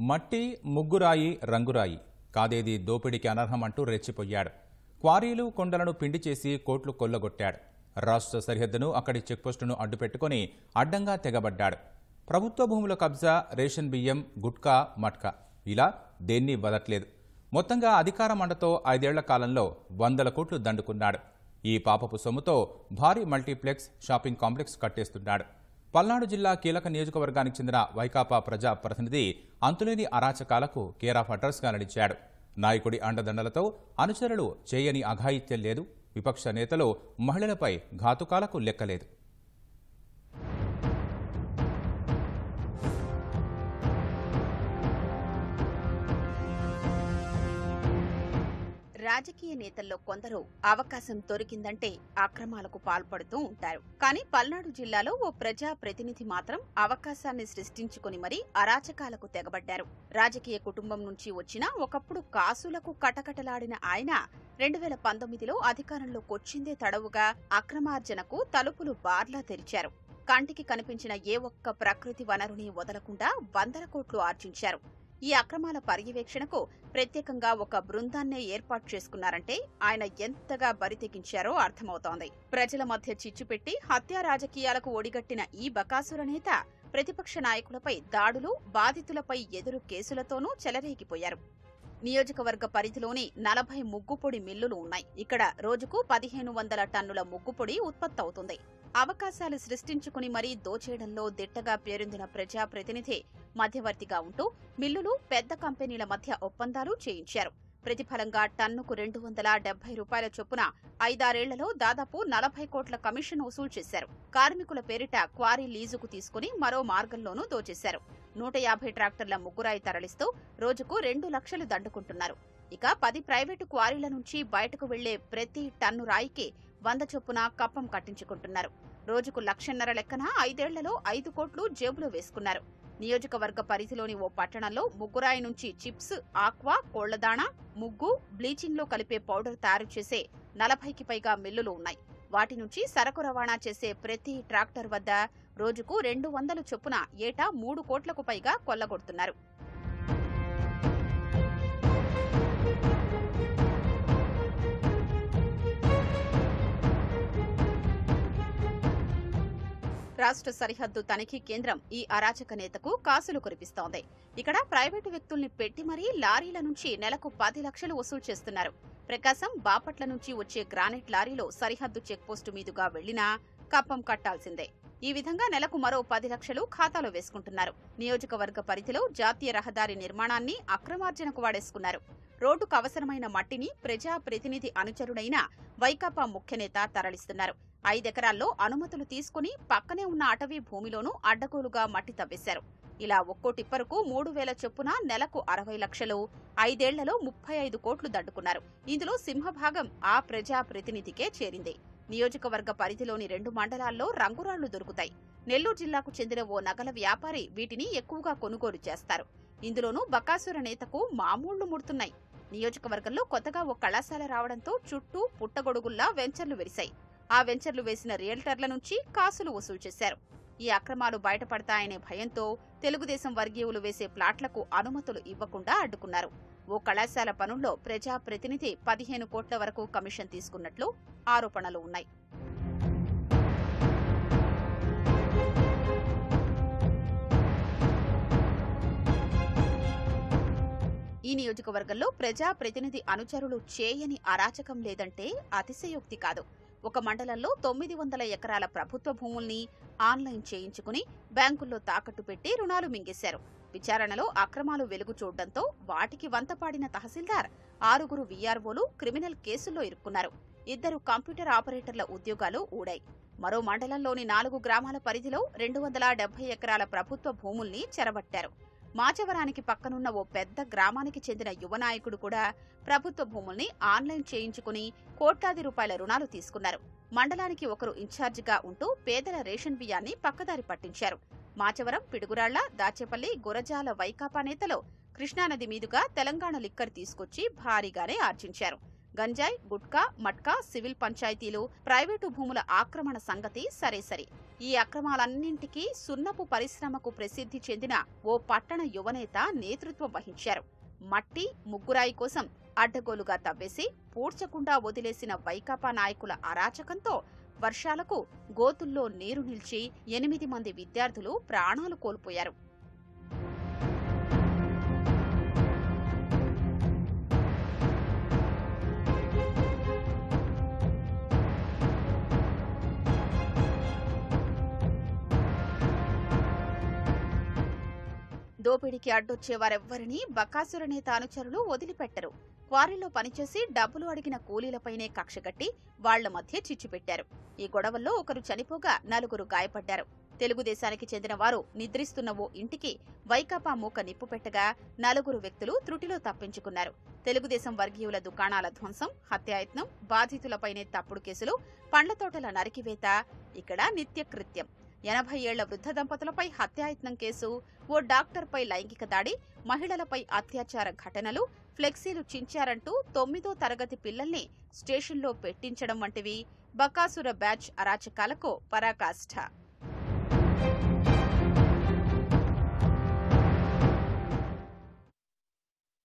మట్టి ముగ్గురాయి రంగురాయి కాదేది దోపిడీకి అనర్హమంటూ రెచ్చిపోయాడు. క్వారీలు కొండలను పిండి చేసి కోట్లు కొల్లగొట్టాడు. రాష్ట్ర సరిహద్దును అక్కడి చెక్పోస్టును అడ్డుపెట్టుకుని అడ్డంగా తెగబడ్డాడు. ప్రభుత్వ భూముల కబ్జా, రేషన్ బియ్యం, గుట్కా, మట్కా ఇలా దేన్ని వదట్లేదు. మొత్తంగా అధికార మండతో 5 ఏళ్ల కాలంలో 100 కోట్లు దండుకున్నాడు. ఈ పాపపు సొమ్ముతో భారీ మల్టీప్లెక్స్ షాపింగ్ కాంప్లెక్స్ కట్టేస్తున్నాడు. పల్నాడు జిల్లా కీలక నియోజకవర్గానికి చెందిన వైకాపా ప్రజా ప్రతినిధి అంతులేని అరాచకాలకు కేర్ ఆఫ్ అడ్రస్గా నడిచాడు. నాయకుడి అండదండలతో అనుచరులు చేయని అఘాయిత్యం లేదు. విపక్ష నేతలు మహిళలపై ఘాతుకాలకు లెక్కలేదు. రాజకీయ నేతల్లో కొందరు అవకాశం దొరికిందంటే అక్రమాలకు పాల్పడుతూ ఉంటారు. కానీ పల్నాడు జిల్లాలో ఓ ప్రజా ప్రతినిధి మాత్రం అవకాశాన్ని సృష్టించుకుని మరీ అరాచకాలకు తెగబడ్డారు. రాజకీయ కుటుంబం నుంచి వచ్చిన ఒకప్పుడు కాసులకు కటకటలాడిన ఆయన 2019లో అధికారంలోకొచ్చిందే తడవుగా అక్రమార్జనకు తలుపులు బార్లా తెరిచారు. కంటికి కనిపించిన ఏ ఒక్క ప్రకృతి వనరుని వదలకుండా 100 కోట్లు ఆర్జించారు. ఈ అక్రమాల పర్యవేక్షణకు ప్రత్యేకంగా ఒక బృందాన్నే ఏర్పాటు చేసుకున్నారంటే ఆయన ఎంతగా బరితెగించారో అర్థమవుతోంది. ప్రజల మధ్య చిచ్చుపెట్టి హత్యా రాజకీయాలకు ఒడిగట్టిన ఈ బకాసుర నేత ప్రతిపక్ష నాయకులపై దాడులు, బాధితులపై ఎదురు కేసులతోనూ చెలరేగిపోయారు. నియోజకవర్గ పరిధిలోని 40 ముగ్గుపొడి మిల్లులు ఉన్నాయి. ఇక్కడ రోజుకు 1500 టన్నుల ముగ్గుపొడి ఉత్పత్తవుతుంది. అవకాశాలు సృష్టించుకుని మరీ దోచేయడంలో దిట్టగా పేరొందిన ప్రజా ప్రతినిధి మధ్యవర్తిగా ఉంటూ మిల్లులు, పెద్ద కంపెనీల మధ్య ఒప్పందాలు చేయించారు. ప్రతిఫలంగా టన్నుకు 270 రూపాయల చొప్పున 5-6 ఏళ్లలో దాదాపు 40 కోట్ల కమిషన్ వసూలు చేశారు. కార్మికుల పేరిట క్వారీ లీజుకు తీసుకుని మరో మార్గంలోనూ దోచేశారు. 150 ట్రాక్టర్ల ముగ్గురాయి తరలిస్తూ రోజుకు 2 లక్షలు దండుకుంటున్నారు. ఇక 10 ప్రైవేటు క్వారీల నుంచి బయటకు వెళ్లే ప్రతి టన్ను రాయికి 100 చొప్పున కప్పం కట్టించుకుంటున్నారు. రోజుకు 1,50,000 లెక్కన 5 ఏళ్లలో 5 కోట్లు జేబులో వేసుకున్నారు. నియోజకవర్గ పరిధిలోని ఓ పట్టణంలో ముగ్గురాయి నుంచి చిప్స్, ఆక్వా, కోళ్లదాణా, ముగ్గు, బ్లీచింగ్ లో కలిపే పౌడర్ తయారు చేసే 40కి పైగా మిల్లులు ఉన్నాయి. వాటి నుంచి సరకు రవాణా చేసే ప్రతి ట్రాక్టర్ వద్ద రోజుకు 200 చొప్పున ఏటా 3 కోట్లకు పైగా కొల్లగొడుతున్నారు. రాష్ట్ర సరిహద్దు తనిఖీ కేంద్రం ఈ అరాచక నేతకు కాసులు కురిపిస్తోంది. ఇక్కడ ప్రైవేటు వ్యక్తుల్ని పెట్టి మరీ లారీల నుంచి నెలకు 10 లక్షలు వసూలు చేస్తున్నారు. ప్రకాశం, బాపట్ల నుంచి వచ్చే గ్రానైట్ లారీలో సరిహద్దు చెక్పోస్టు మీదుగా వెళ్లినా కప్పం కట్టాల్సిందే. ఈ విధంగా నెలకు మరో 10 లక్షలు ఖాతాలో వేసుకుంటున్నారు. నియోజకవర్గ పరిధిలో జాతీయ రహదారి నిర్మాణాన్ని అక్రమార్జనకు వాడేసుకున్నారు. రోడ్డుకు అవసరమైన మట్టిని ప్రజా ప్రతినిధి అనుచరుడైన వైకాపా ముఖ్యనేత తరలిస్తున్నారు. 5 ఎకరాల్లో అనుమతులు తీసుకుని పక్కనే ఉన్న అటవీ భూమిలోనూ అడ్డగోలుగా మట్టి తవ్వేశారు. ఇలా ఒక్కో టిప్పరుకు 3,000 చొప్పున నెలకు 60 లక్షలు, 5 ఏళ్లలో 35 కోట్లు దండుకున్నారు. ఇందులో సింహభాగం ఆ ప్రజా ప్రతినిధికే చేరింది. నియోజకవర్గ పరిధిలోని 2 మండలాల్లో రంగురాళ్లు దొరుకుతాయి. నెల్లూరు జిల్లాకు చెందిన ఓ నగల వ్యాపారి వీటిని ఎక్కువగా కొనుగోలు చేస్తారు. ఇందులోనూ బకాసుర నేతకు మామూళ్లు ముడుతున్నాయి. నియోజకవర్గంలో కొత్తగా ఓ కళాశాల రావడంతో చుట్టూ పుట్టగొడుగుల్లా వెంచర్లు వెరిశాయి. ఆ వెంచర్లు వేసిన రియల్టర్ల నుంచి కాసులు వసూలు చేశారు. ఈ అక్రమాలు బయటపడతాయనే భయంతో తెలుగుదేశం వర్గీయులు వేసే ప్లాట్లకు అనుమతులు ఇవ్వకుండా అడ్డుకున్నారు. ఓ కళాశాల పనుల్లో ప్రజా ప్రతినిధి 15 కోట్ల వరకు కమిషన్ తీసుకున్నట్లు ఆరోపణలు ఉన్నాయి. ఈ నియోజకవర్గంలో ప్రజా ప్రతినిధి అనుచరులు చేయని అరాచకం లేదంటే అతిశయోక్తి కాదు. ఒక మండలంలో 900 ఎకరాల ప్రభుత్వ భూముల్ని ఆన్లైన్ చేయించుకుని బ్యాంకుల్లో తాకట్టు పెట్టి రుణాలు మింగేశారు. విచారణలో అక్రమాలు వెలుగు చూడడంతో వాటికి వంతపాడిన తహసీల్దార్, 6 వీఆర్ఓలు క్రిమినల్ కేసుల్లో ఇరుక్కున్నారు. 2 కంప్యూటర్ ఆపరేటర్ల ఉద్యోగాలు ఊడాయి. మరో మండలంలోని 4 గ్రామాల పరిధిలో 270 ఎకరాల ప్రభుత్వ భూముల్ని చెరబట్టారు. మాచవరానికి పక్కనున్న ఓ పెద్ద గ్రామానికి చెందిన యువ నాయకుడు కూడా ప్రభుత్వ భూముల్ని ఆన్లైన్ చేయించుకుని కోట్లాది రూపాయల రుణాలు తీసుకున్నారు. మండలానికి ఒకరు ఇన్ఛార్జిగా ఉంటూ పేదల రేషన్ బియ్యాన్ని పక్కదారి పట్టించారు. మాచవరం, పిడుగురాళ్ల, దాచేపల్లి, గురజాల వైకాపా నేతలు కృష్ణానది మీదుగా తెలంగాణ లిక్కర్ తీసుకొచ్చి భారీగానే ఆర్జించారు. గంజాయి, గుట్కా, మట్కా, సివిల్ పంచాయతీలు, ప్రైవేటు భూముల ఆక్రమణ సంగతి సరేసరి. ఈ అక్రమాలన్నింటికీ సున్నపు పరిశ్రమకు ప్రసిద్ధి చెందిన ఓ పట్టణ యువనేత నేతృత్వం వహించారు. మట్టి, ముగ్గురాయి కోసం అడ్డగోలుగా తవ్వేసి పూడ్చకుండా వదిలేసిన వైకాపా నాయకుల అరాచకంతో వర్షాలకు గోతుల్లో నీరు నిలిచి 8 మంది విద్యార్థులు ప్రాణాలు కోల్పోయారు. దోపిడీకి అడ్డొచ్చే వారెవ్వరినీ బకాసుర నేత అనుచరులు వదిలిపెట్టరు. క్వారీలో పనిచేసి డబ్బులు అడిగిన కూలీలపైనే కక్షగట్టి వాళ్ల మధ్య చిచ్చుపెట్టారు. ఈ గొడవల్లో ఒకరు చనిపోగా 4 గాయపడ్డారు. తెలుగుదేశానికి చెందిన వారు నిద్రిస్తున్న ఓ ఇంటికి వైకాపా మూక నిప్పు పెట్టగా 4 వ్యక్తులు త్రుటిలో తప్పించుకున్నారు. తెలుగుదేశం వర్గీయుల దుకాణాల ధ్వంసం, హత్యాయత్నం, బాధితులపైనే తప్పుడు కేసులు, పండ్ల తోటల నరికివేత ఇక్కడ నిత్యకృత్యం. 80 ఏళ్ల వృద్ధ దంపతులపై హత్యాయత్నం కేసు, ఓ డాక్టర్పై లైంగిక దాడి, మహిళలపై అత్యాచార ఘటనలు, ఫ్లెక్సీలు చించారంటూ 9వ తరగతి పిల్లల్ని స్టేషన్లో పెట్టించడం వంటివి బకాసుర బ్యాచ్ అరాచకాలకు పరాకాష్ఠ.